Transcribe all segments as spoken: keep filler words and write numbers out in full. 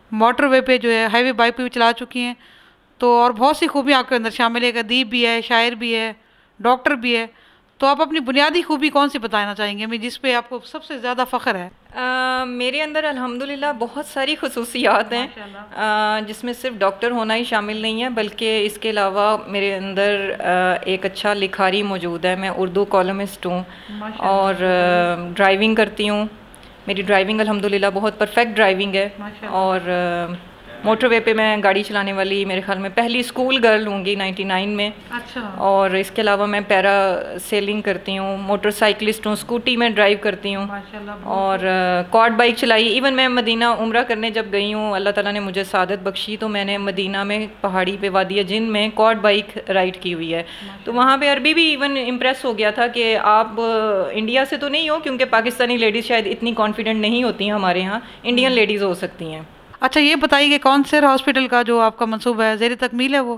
Motor وے پہ جو ہے ہائی وے بائک پہ بھی چلا چکی ہیں، تو اور بہت سی خوبیاں آپ کے اندر شامل ہے، ایک ادیب بھی ہے، شاعر بھی ہے، ڈاکٹر بھی ہے. تو آپ اپنی بنیادی خوبی کون سی بتانا چاہیں گے ہمیں جس پہ آپ کو سب سے زیادہ فخر ہے؟ آ, میرے اندر الحمدللہ بہت ساری خصوصیات ہیں، ماشاء اللہ. آ, جس میں صرف ڈاکٹر ہونا ہی شامل نہیں ہے، بلکہ اس کے علاوہ میرے اندر آ, ایک اچھا لکھاری موجود ہے. میں اردو کالمسٹ ہوں ماشاء اللہ. اور ڈرائیونگ کرتی ہوں. میری ڈرائیونگ الحمدللہ بہت پرفیکٹ ڈرائیونگ ہے. ماشاء اللہ. اور موٹر وے پہ میں گاڑی چلانے والی میرے خیال میں پہلی اسکول گرل ہوں گی نائنٹی نائن میں. اچھا. اور اس کے علاوہ میں پیرا سیلنگ کرتی ہوں، موٹر سائیکلسٹ ہوں، اسکوٹی میں ڈرائیو کرتی ہوں، ماشاء اللہ. اور کواڈ بائک چلائی. ایون میں مدینہ عمرہ کرنے جب گئی ہوں، اللہ تعالیٰ نے مجھے سعادت بخشی، تو میں نے مدینہ میں پہاڑی پہ وادی جن میں کواڈ بائک رائڈ کی ہوئی ہے. تو وہاں پہ عربی بھی ایون امپریس ہو گیا تھا کہ آپ انڈیا سے تو نہیں ہو، کیونکہ پاکستانی لیڈیز شاید اتنی کانفیڈنٹ نہیں ہوتی ہیں ہمارے ہاں، انڈین لیڈیز ہو سکتی ہیں. اچھا یہ بتائیے کہ کونسر ہاسپٹل کا جو آپ کا منصوبہ ہے زیر تکمیل ہے وہ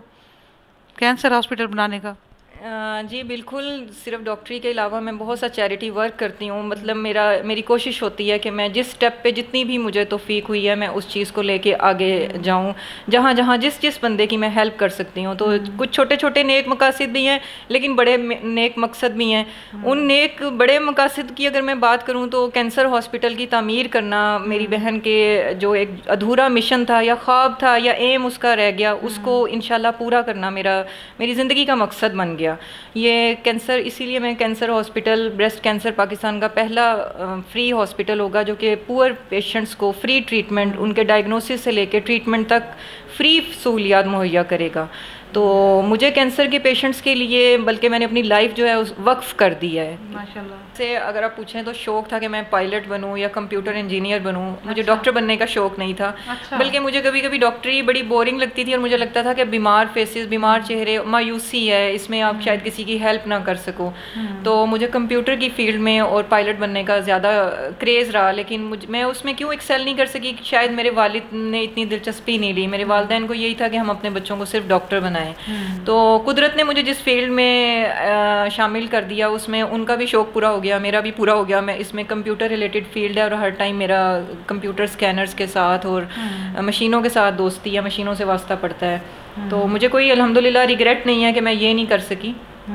کینسر ہاسپٹل بنانے کا؟ جی بالکل. صرف ڈاکٹری کے علاوہ میں بہت سا چیریٹی ورک کرتی ہوں. مطلب میرا میری کوشش ہوتی ہے کہ میں جس سٹیپ پہ جتنی بھی مجھے توفیق ہوئی ہے میں اس چیز کو لے کے آگے جاؤں، جہاں جہاں جس جس بندے کی میں ہیلپ کر سکتی ہوں. تو کچھ چھوٹے چھوٹے نیک مقاصد بھی ہیں لیکن بڑے نیک مقصد بھی ہیں. ان نیک بڑے مقاصد کی اگر میں بات کروں تو کینسر ہاسپٹل کی تعمیر کرنا میری بہن کے جو ایک ادھورا مشن تھا یا خواب تھا یا ایم اس کا رہ گیا، اس کو انشاءاللہ پورا کرنا میرا میری زندگی کا مقصد بن گیا. یہ کینسر اسی لیے میں cancer hospital breast cancer Pakistan کا پہلا فری ہاسپٹل ہوگا جو کہ پور پیشنٹس کو فری ٹریٹمنٹ، ان کے ڈائگنوسس سے لے کے ٹریٹمنٹ تک فری سہولیات مہیا کرے گا. تو مجھے کینسر کے پیشنٹس کے لیے بلکہ میں نے اپنی لائف جو ہے اس وقف کر دی ہے. ماشاءاللہ. سے اگر آپ پوچھیں تو شوق تھا کہ میں پائلٹ بنوں یا کمپیوٹر انجینئر بنوں. مجھے ڈاکٹر بننے کا شوق نہیں تھا، بلکہ مجھے کبھی کبھی ڈاکٹری بڑی بورنگ لگتی تھی اور مجھے لگتا تھا کہ بیمار فیسز، بیمار چہرے، مایوسی ہے، اس میں آپ شاید کسی کی ہیلپ نہ کر سکو. تو مجھے کمپیوٹر کی فیلڈ میں اور پائلٹ بننے کا زیادہ کریز رہا، لیکن مجھ میں اس میں کیوں ایکسیل نہیں کر سکی؟ شاید میرے والد نے اتنی دلچسپی نہیں لی. میرے والدین کو یہی تھا کہ ہم اپنے بچوں کو صرف ڈاکٹر بنائیں. تو قدرت نے مجھے جس فیلڈ میں شامل کر دیا اس میں ان کا بھی شوق پورا ہو گیا، میرا بھی پورا ہو گیا. میں اس میں کمپیوٹر ریلیٹڈ فیلڈ ہے اور ہر ٹائم میرا کمپیوٹر اسکینرز کے ساتھ اور مشینوں کے ساتھ دوستی یا مشینوں سے واسطہ پڑتا ہے. تو مجھے کوئی الحمدللہ ریگریٹ نہیں ہے کہ میں یہ نہیں کر سکی.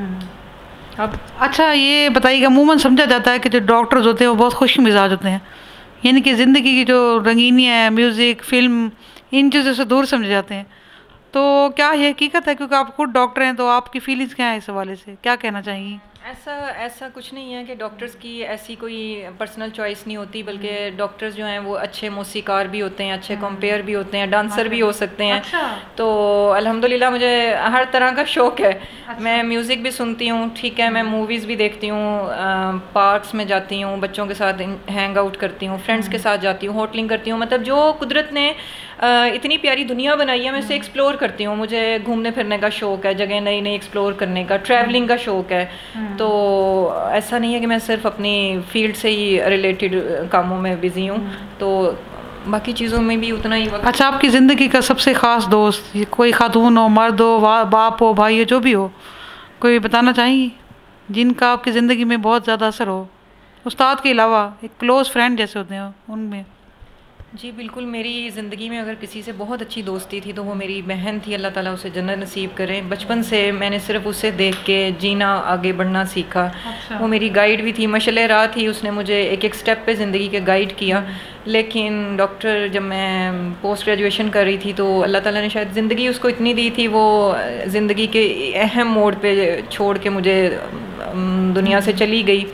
اب اچھا یہ بتائیے کہ عموماً سمجھا جاتا ہے کہ جو ڈاکٹرز ہوتے ہیں وہ بہت خوش مزاج ہوتے ہیں، یعنی کہ زندگی کی جو رنگینی ہے، میوزک، فلم، ان چیزوں سے دور سمجھے جاتے ہیں. تو کیا یہ حقیقت ہے؟ کیونکہ آپ خود ڈاکٹر ہیں تو آپ کی فیلنگس کیا ہیں اس حوالے سے، کیا کہنا چاہیں گی؟ ایسا ایسا کچھ نہیں ہے کہ ڈاکٹرز کی ایسی کوئی پرسنل چوائس نہیں ہوتی، بلکہ ڈاکٹرز جو ہیں وہ اچھے موسیقار بھی ہوتے ہیں، اچھے کمپیئر بھی ہوتے ہیں، ڈانسر بھی ہو سکتے ہیں. تو الحمدللہ مجھے ہر طرح کا شوق ہے. میں میوزک بھی سنتی ہوں، ٹھیک ہے، میں موویز بھی دیکھتی ہوں، پارکس میں جاتی ہوں، بچوں کے ساتھ ہینگ آؤٹ کرتی ہوں، فرینڈس کے ساتھ جاتی ہوں، ہوٹلنگ کرتی ہوں. مطلب جو قدرت نے اتنی پیاری دنیا بنائی ہے میں اسے ایکسپلور کرتی ہوں. مجھے گھومنے پھرنے کا شوق ہے، جگہ نئی نئی ایکسپلور کرنے کا، ٹریولنگ کا شوق ہے. تو ایسا نہیں ہے کہ میں صرف اپنی فیلڈ سے ہی ریلیٹڈ کاموں میں بزی ہوں، تو باقی چیزوں میں بھی اتنا ہی وقت. اچھا آپ کی زندگی کا سب سے خاص دوست، کوئی خاتون ہو، مرد ہو، باپ ہو، بھائی ہو، جو بھی ہو، کوئی بتانا چاہیں گی جن کا آپ کی زندگی میں بہت زیادہ اثر ہو، استاد کے علاوہ ایک کلوز فرینڈ جیسے ہوتے ہیں ان میں؟ جی بالکل. میری زندگی میں اگر کسی سے بہت اچھی دوستی تھی تو وہ میری بہن تھی، اللہ تعالیٰ اسے جنت نصیب کرے. بچپن سے میں نے صرف اسے دیکھ کے جینا، آگے بڑھنا سیکھا. وہ میری گائیڈ بھی تھی، مشعل راہ تھی. اس نے مجھے ایک ایک سٹیپ پہ زندگی کے گائیڈ کیا. لیکن ڈاکٹر جب میں پوسٹ گریجویشن کر رہی تھی تو اللہ تعالیٰ نے شاید زندگی اس کو اتنی دی تھی، وہ زندگی کے اہم موڑ پہ چھوڑ کے مجھے دنیا سے چلی گئی.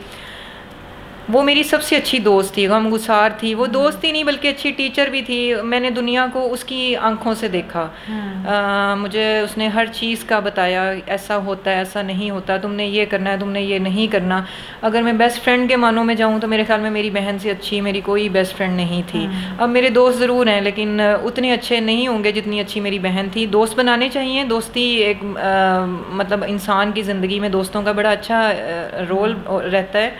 وہ میری سب سے اچھی دوست تھی، غم گسار تھی. وہ دوست ہی نہیں بلکہ اچھی ٹیچر بھی تھی. میں نے دنیا کو اس کی آنکھوں سے دیکھا. مجھے اس نے ہر چیز کا بتایا، ایسا ہوتا ہے، ایسا نہیں ہوتا، تم نے یہ کرنا ہے، تم نے یہ نہیں کرنا. اگر میں بیسٹ فرینڈ کے معنوں میں جاؤں تو میرے خیال میں میری بہن سے اچھی میری کوئی بیسٹ فرینڈ نہیں تھی. اب میرے دوست ضرور ہیں لیکن اتنے اچھے نہیں ہوں گے جتنی اچھی میری بہن تھی. دوست بنانے چاہیے. دوستی ایک مطلب انسان کی زندگی میں دوستوں کا بڑا اچھا رول رہتا ہے.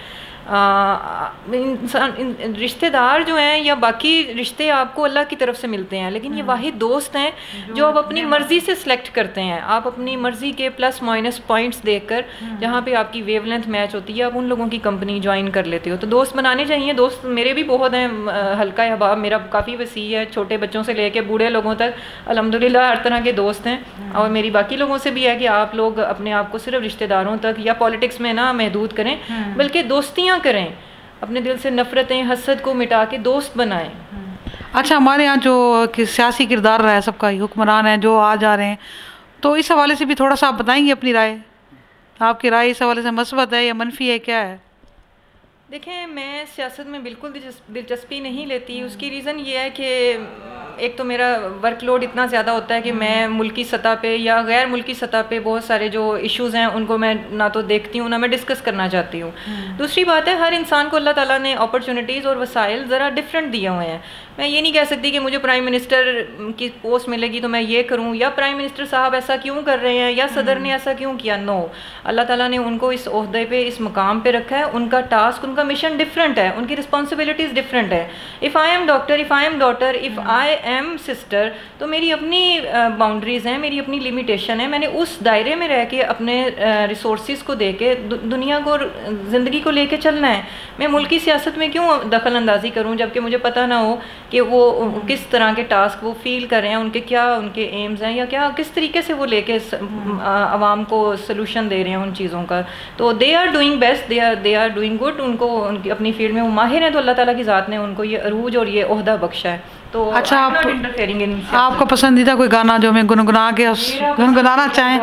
انسان رشتہ دار جو ہیں یا باقی رشتے آپ کو اللہ کی طرف سے ملتے ہیں، لیکن یہ واحد دوست ہیں جو آپ اپنی مرضی سے سلیکٹ کرتے ہیں. آپ اپنی مرضی کے پلس مائنس پوائنٹس دیکھ کر جہاں پہ آپ کی ویو لینتھ میچ ہوتی ہے آپ ان لوگوں کی کمپنی جوائن کر لیتے ہو. تو دوست بنانے چاہیے. دوست میرے بھی بہت ہیں، حلقہ احباب میرا کافی وسیع ہے، چھوٹے بچوں سے لے کے بوڑھے لوگوں تک الحمدللہ ہر طرح کے دوست ہیں. اور میری باقی لوگوں سے بھی ہے کہ آپ لوگ اپنے آپ کو صرف رشتہ داروں تک یا پالیٹکس میں نہ محدود کریں، بلکہ دوستیاں کریں، اپنے دل سے نفرتیں حسد کو مٹا کے دوست بنائیں. اچھا، ہمارے یہاں جو سیاسی کردار رہا ہے سب کا، حکمران ہیں جو آ جا رہے ہیں، تو اس حوالے سے بھی تھوڑا سا آپ بتائیں گے اپنی رائے؟ آپ کی رائے اس حوالے سے مثبت ہے یا منفی ہے، کیا ہے؟ دیکھیں، میں سیاست میں بالکل دلچسپی نہیں لیتی. اس کی ریزن یہ ہے کہ ایک تو میرا ورک لوڈ اتنا زیادہ ہوتا ہے کہ میں ملکی سطح پہ یا غیر ملکی سطح پہ بہت سارے جو ایشوز ہیں ان کو میں نہ تو دیکھتی ہوں نہ میں ڈسکس کرنا چاہتی ہوں. دوسری بات ہے، ہر انسان کو اللہ تعالیٰ نے اپرچونیٹیز اور وسائل ذرا ڈفرینٹ دیے ہوئے ہیں. میں یہ نہیں کہہ سکتی کہ مجھے پرائم منسٹر کی پوسٹ ملے گی تو میں یہ کروں، یا پرائم منسٹر صاحب ایسا کیوں کر رہے ہیں، یا صدر نے ایسا کیوں کیا. نو، اللہ تعالیٰ نے ان کو اس عہدے پہ، اس مقام پہ رکھا ہے. ان کا ٹاسک، ان کا مشن ڈفرینٹ ہے، ان کی رسپانسبلٹیز ڈفرینٹ ہے. If I am doctor, if I am daughter, if I am sister, تو میری اپنی باؤنڈریز ہیں، میری اپنی لمیٹیشن ہے. میں نے اس دائرے میں رہ کے اپنے ریسورسز کو دے کے دنیا کو، زندگی کو لے کے چلنا ہے. میں ملکی سیاست میں کیوں دخل اندازی کروں جب کہ مجھے پتہ نہ ہو کہ وہ کس طرح کے ٹاسک وہ فیل کر رہے ہیں، ان کے کیا ان کے ایمز ہیں، یا کیا کس طریقے سے وہ لے کے عوام کو سلوشن دے رہے ہیں ان چیزوں کا. تو they are doing best, they are they are doing good. ان کو ان کی اپنی فیلڈ میں وہ ماہر ہیں، تو اللہ تعالیٰ کی ذات نے ان کو یہ عروج اور یہ عہدہ بخشا ہے. تو اچھا، آپ آپ کا پسندیدہ کوئی گانا جو ہمیں گنگنا کے گنگنانا چاہیں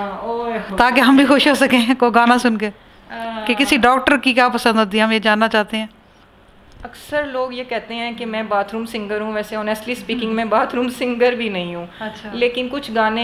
تاکہ ہم بھی خوش ہو سکیں کوئی گانا سن کے، کہ کسی ڈاکٹر کی کیا پسند ہوتی ہے، ہم یہ جاننا چاہتے ہیں. اکثر لوگ یہ کہتے ہیں کہ میں باتھ روم سنگر ہوں. ویسے آنیسٹلی اسپیکنگ میں باتھ روم سنگر بھی نہیں ہوں. اچھا. لیکن کچھ گانے،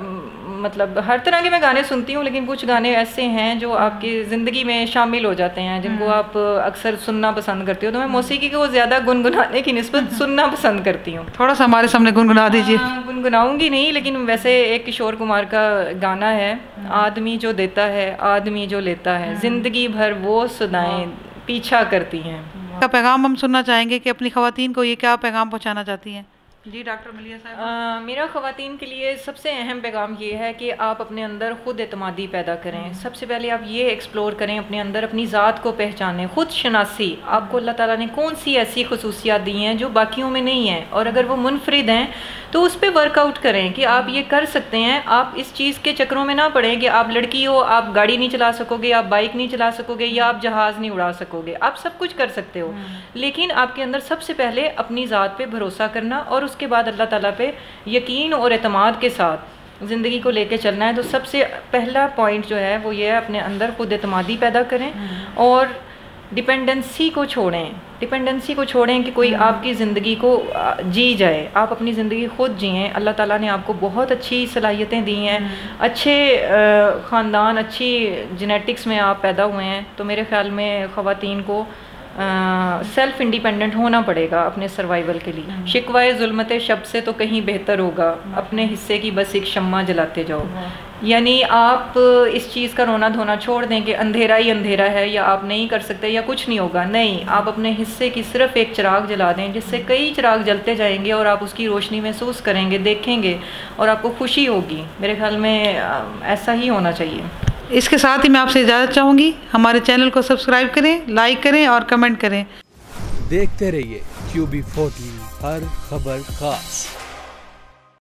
مطلب ہر طرح کے میں گانے سنتی ہوں، لیکن کچھ گانے ایسے ہیں جو آپ کی زندگی میں شامل ہو جاتے ہیں، جن کو آپ اکثر سننا پسند کرتے ہو. تو میں موسیقی کو زیادہ گنگنانے کی نسبت سننا پسند کرتی ہوں. تھوڑا سا ہمارے سامنے گنگنا دیجیے. گنگناؤں گی نہیں، لیکن ویسے ایک کشور کمار کا گانا ہے، آدمی جو دیتا ہے آدمی جو لیتا ہے، زندگی بھر وہ صدائیں پیچھا کرتی ہیں. کا پیغام ہم سننا چاہیں گے کہ اپنی خواتین کو یہ کیا پیغام پہنچانا چاہتی ہیں؟ جی ڈاکٹر ملیحہ صاحب. میرا خواتین کے لیے سب سے اہم پیغام یہ ہے کہ آپ اپنے اندر خود اعتمادی پیدا کریں. سب سے پہلے آپ یہ ایکسپلور کریں اپنے اندر، اپنی ذات کو پہچانیں. خود شناسی، آپ کو اللہ تعالیٰ نے کون سی ایسی خصوصیات دی ہیں جو باقیوں میں نہیں ہیں، اور اگر وہ منفرد ہیں تو اس پہ ورک آؤٹ کریں کہ آپ یہ کر سکتے ہیں. آپ اس چیز کے چکروں میں نہ پڑیں کہ آپ لڑکی ہو، آپ گاڑی نہیں چلا سکو گے، آپ بائک نہیں چلا سکو گے، یا آپ جہاز نہیں اڑا سکو گے. آپ سب کچھ کر سکتے ہو، لیکن آپ کے اندر سب سے پہلے اپنی ذات پہ بھروسہ کرنا، اور اس کے بعد اللہ تعالیٰ پہ یقین اور اعتماد کے ساتھ زندگی کو لے کے چلنا ہے. تو سب سے پہلا پوائنٹ جو ہے وہ یہ ہے، اپنے اندر خود اعتمادی پیدا کریں اور ڈپینڈنسی کو چھوڑیں. ڈپینڈنسی کو چھوڑیں کہ کوئی آپ کی زندگی کو جی جائے. آپ اپنی زندگی خود جئیں. اللہ تعالیٰ نے آپ کو بہت اچھی صلاحیتیں دی ہیں، اچھے خاندان، اچھی جینیٹکس میں آپ پیدا ہوئے ہیں. تو میرے خیال میں خواتین کو سیلف انڈیپینڈنٹ ہونا پڑے گا اپنے سروائیول کے لیے. شکوائے ظلمت شب سے تو کہیں بہتر ہوگا اپنے حصے کی بس ایک شمع جلاتے جاؤ. یعنی آپ اس چیز کا رونا دھونا چھوڑ دیں کہ اندھیرا ہی اندھیرا ہے، یا آپ نہیں کر سکتے، یا کچھ نہیں ہوگا. نہیں، آپ اپنے حصے کی صرف ایک چراغ جلا دیں، جس سے کئی چراغ جلتے جائیں گے اور آپ اس کی روشنی محسوس کریں گے، دیکھیں گے، اور آپ کو خوشی ہوگی. میرے خیال میں ایسا ہی ہونا چاہیے. اس کے ساتھ ہی میں آپ سے اجازت چاہوں گی. ہمارے چینل کو سبسکرائب کریں، لائک کریں اور کمنٹ کریں. دیکھتے رہیے کیو بی فورٹی، ہر خبر خاص.